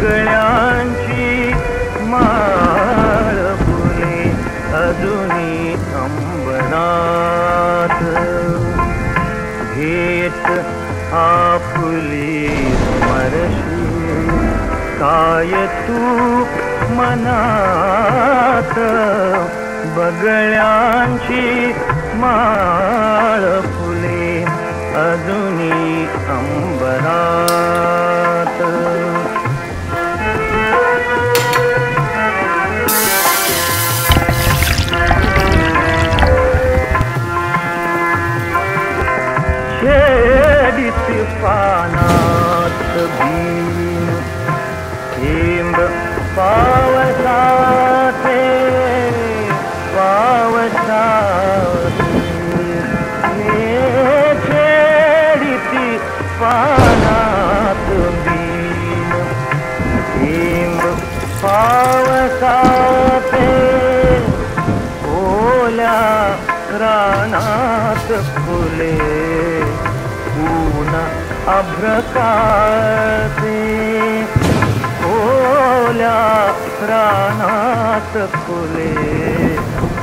बगळ्यांची माळ फुले अजूनी अंबरात घेत आपुली स्मरशी काय तू मनात बगळ्यांची माळ फुले अजूनी अंबरात शेडित पानात बीन थेंब पावसाचे शेडित पानात बीन थेंब पावसाचे ओल्या रानात फुले ऊन अभ्रकाते ओल्या रानात फुले